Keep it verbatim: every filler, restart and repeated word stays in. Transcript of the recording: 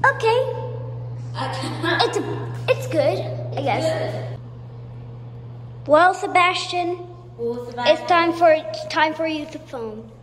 Okay. It's a, it's good, I guess. Good. Well, Sebastian, Well, Sebastian. it's time for it's time for you to film.